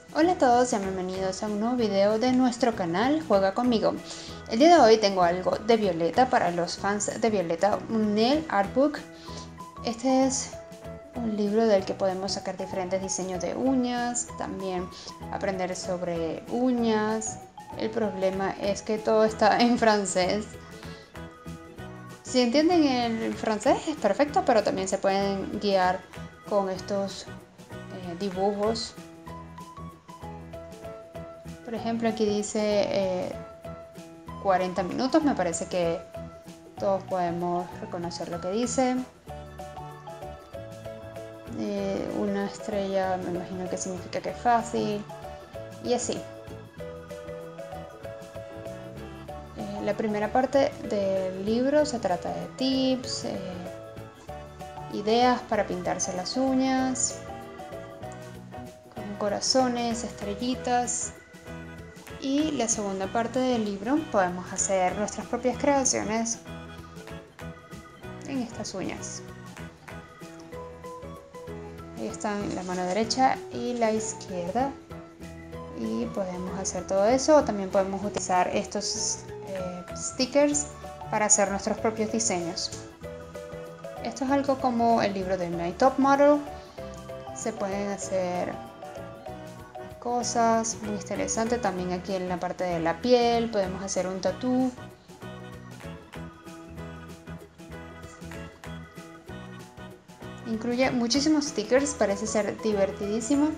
Hola a todos y bienvenidos a un nuevo video de nuestro canal Juega Conmigo. El día de hoy tengo algo de Violeta para los fans de Violeta, un nail art book. Este es un libro del que podemos sacar diferentes diseños de uñas, también aprender sobre uñas. El problema es que todo está en francés. Si entienden el francés es perfecto, pero también se pueden guiar con estos dibujos. Por ejemplo, aquí dice 40 minutos, me parece que todos podemos reconocer lo que dice. Una estrella me imagino que significa que es fácil y así. La primera parte del libro se trata de tips, ideas para pintarse las uñas, con corazones, estrellitas. Y la segunda parte del libro podemos hacer nuestras propias creaciones en estas uñas. Ahí están la mano derecha y la izquierda. Y podemos hacer todo eso. O también podemos utilizar estos stickers para hacer nuestros propios diseños. Esto es algo como el libro de My Top Model. Se pueden hacer cosas muy interesantes. También aquí en la parte de la piel podemos hacer un tatú. Incluye muchísimos stickers, parece ser divertidísimo.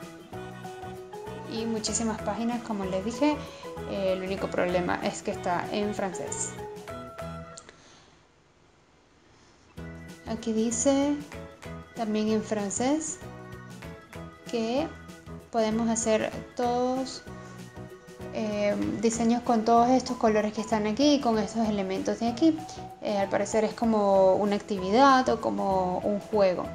Y muchísimas páginas, como les dije. El único problema es que está en francés. Aquí dice también en francés que podemos hacer todos diseños con todos estos colores que están aquí y con estos elementos de aquí. Al parecer es como una actividad o como un juego.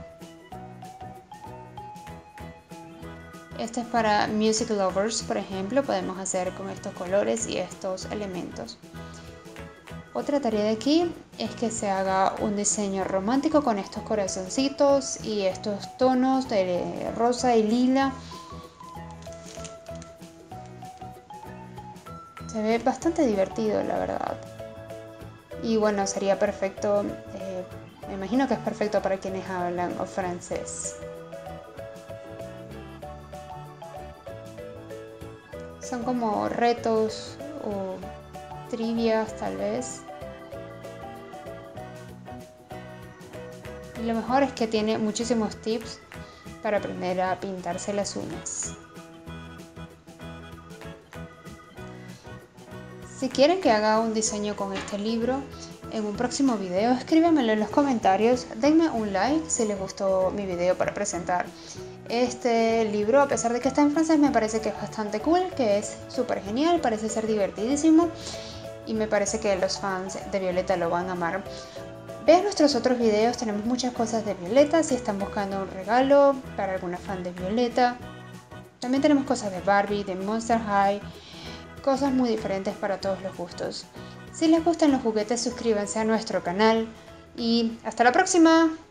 Este es para music lovers, por ejemplo, podemos hacer con estos colores y estos elementos. Otra tarea de aquí es que se haga un diseño romántico con estos corazoncitos y estos tonos de rosa y lila. Se ve bastante divertido, la verdad. Y bueno, sería perfecto, me imagino que es perfecto para quienes hablan francés. Son como retos o trivias tal vez. Y lo mejor es que tiene muchísimos tips para aprender a pintarse las uñas. Si quieren que haga un diseño con este libro en un próximo video, escríbanmelo en los comentarios, denme un like si les gustó mi video para presentar este libro. A pesar de que está en francés, me parece que es bastante cool, que es súper genial, parece ser divertidísimo y me parece que los fans de Violeta lo van a amar. Vean nuestros otros videos, tenemos muchas cosas de Violeta, si están buscando un regalo para alguna fan de Violeta. También tenemos cosas de Barbie, de Monster High, cosas muy diferentes para todos los gustos. Si les gustan los juguetes, suscríbanse a nuestro canal y hasta la próxima.